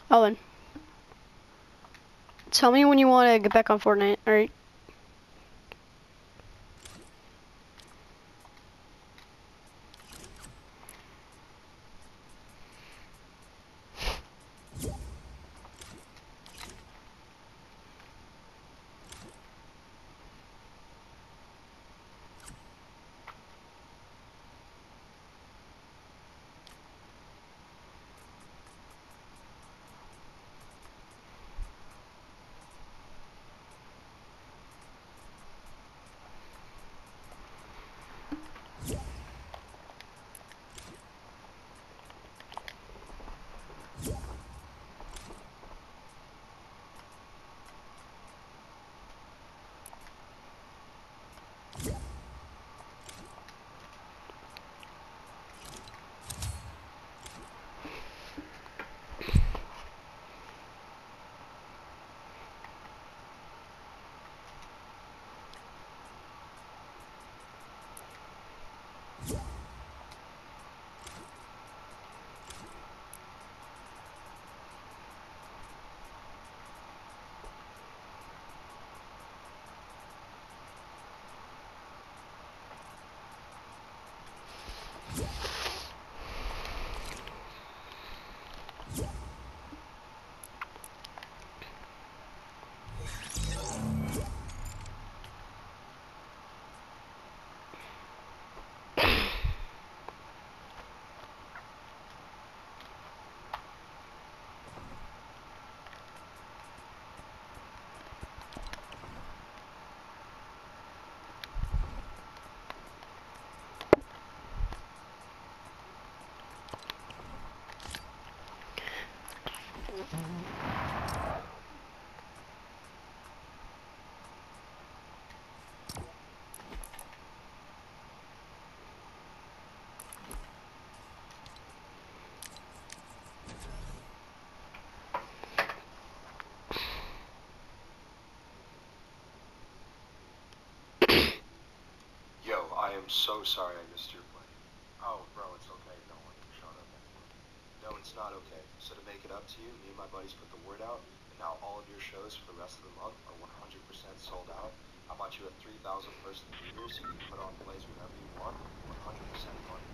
Owen, tell me when you want to get back on Fortnite, alright? I am so sorry I missed your play. Oh, bro, it's okay. Don't let him shut up anymore. No, it's not okay. So to make it up to you, me and my buddies put the word out, and now all of your shows for the rest of the month are 100% sold out. How about you have 3,000 person theaters so you can put on plays whenever you want, 100% money.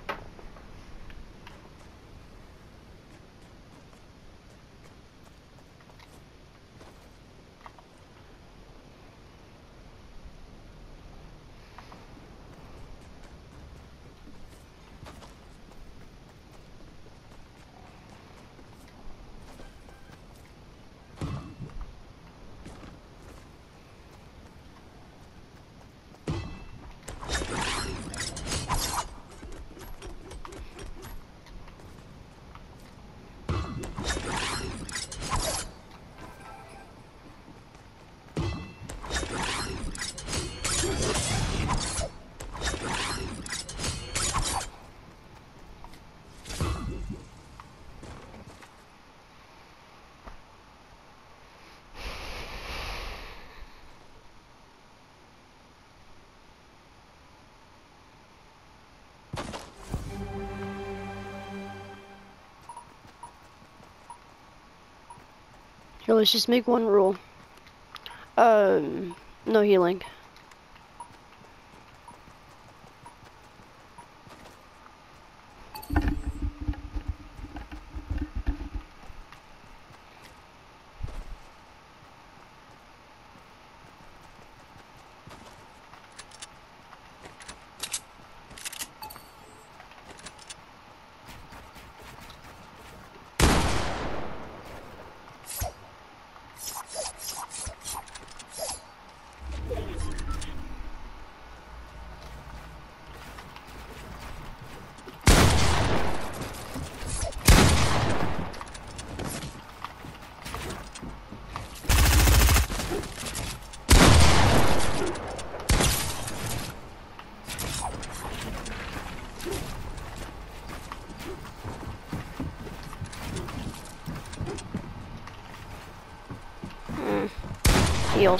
Here, let's just make one rule. No healing. Healed.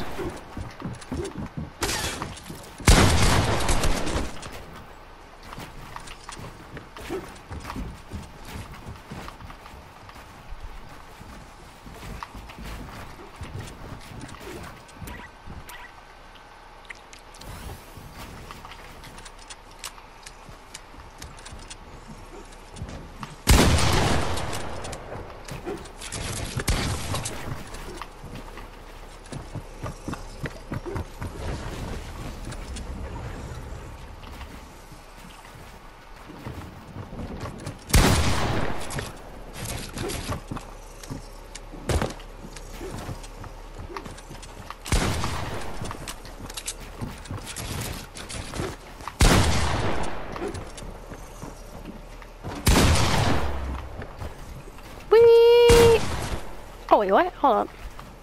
Oh wait, what? Hold up.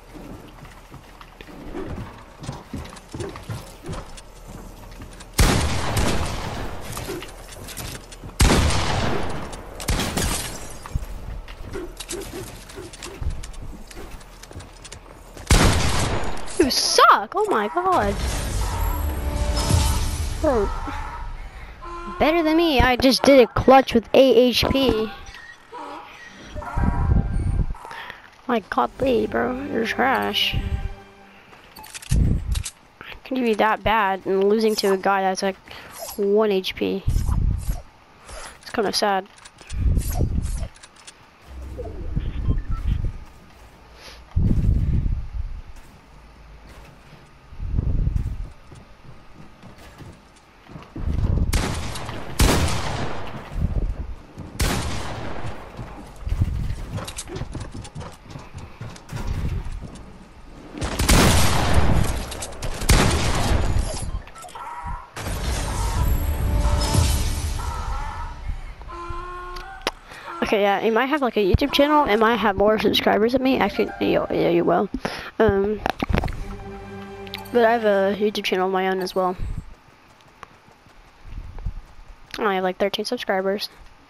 You suck! Oh my god. Bro. Better than me. I just did a clutch with 8 HP. My god, bro. You're trash. Can you be that bad and losing to a guy that's like 1 HP? It's kind of sad. Okay, yeah, you might have like a YouTube channel. It might have more subscribers than me. Actually, yeah, you will. But I have a YouTube channel of my own as well. I have like 13 subscribers.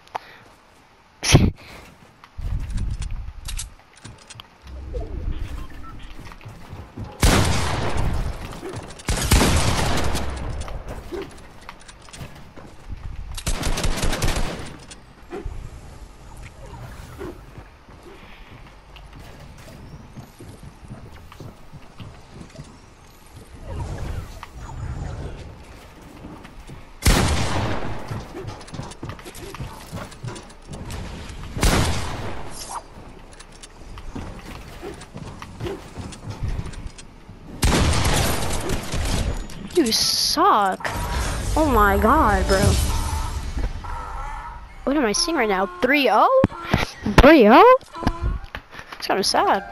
You suck. Oh my god, bro. What am I seeing right now? 3-0? 3-0? It's kind of sad.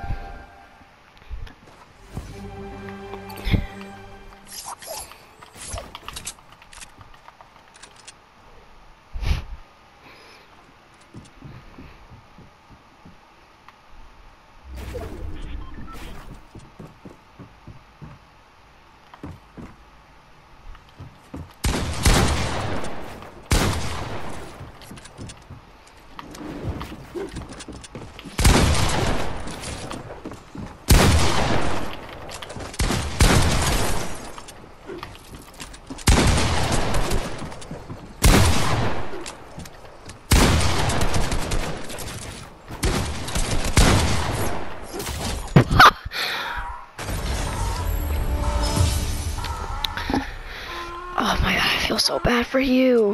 Oh my god, I feel so bad for you.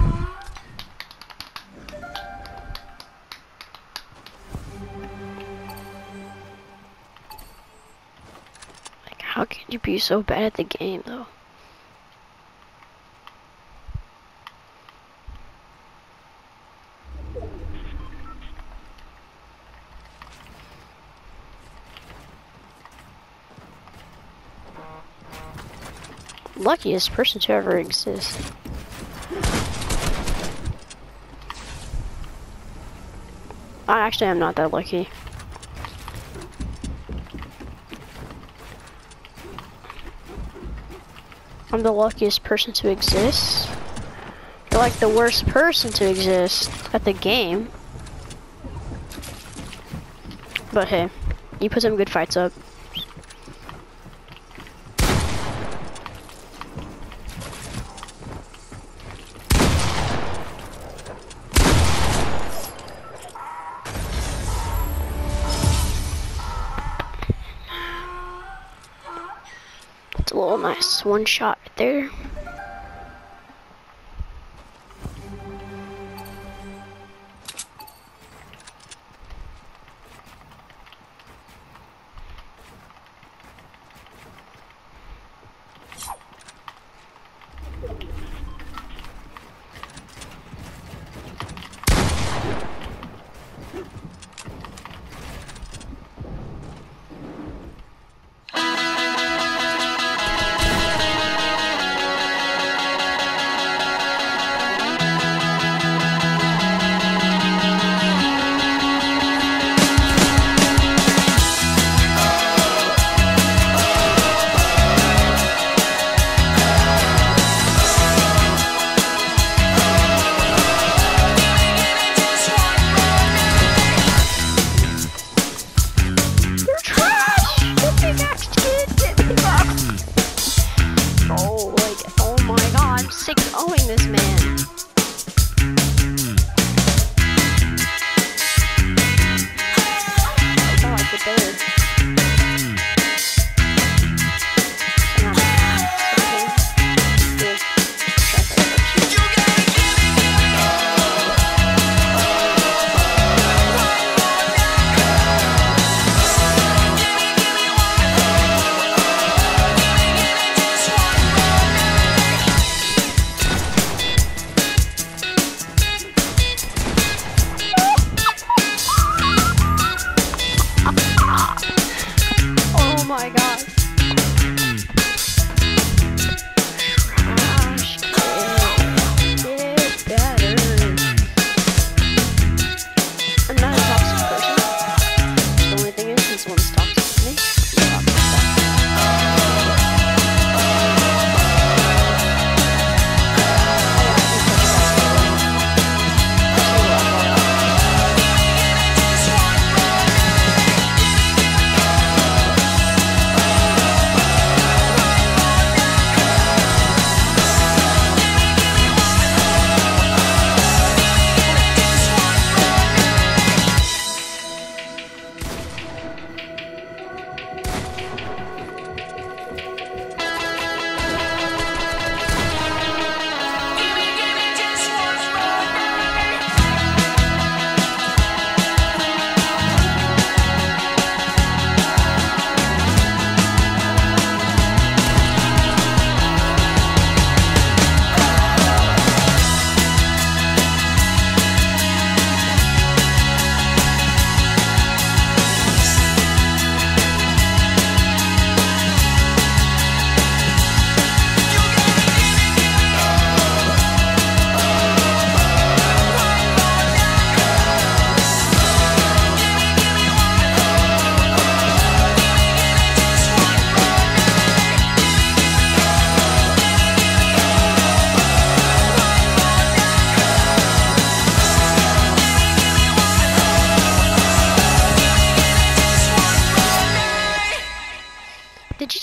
Like, how can you be so bad at the game, though? Luckiest person to ever exist. I am not that lucky. I'm the luckiest person to exist. You're like the worst person to exist at the game. But hey, you put some good fights up. It's a little nice one shot right there.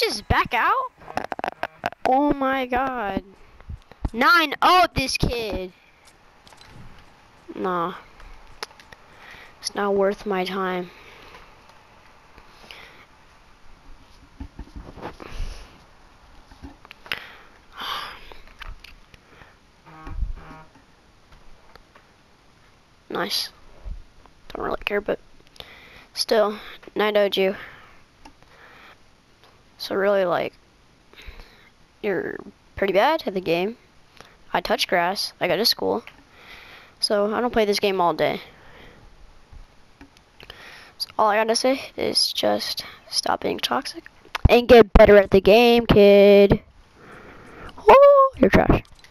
just back out? Oh my god. 9-0 this kid. Nah. It's not worth my time. Nice. Don't really care, but still, 9-0'd you. So really, like, you're pretty bad at the game. I touch grass. I go to school. So I don't play this game all day. So all I gotta say is just stop being toxic and get better at the game, kid. Oh, you're trash.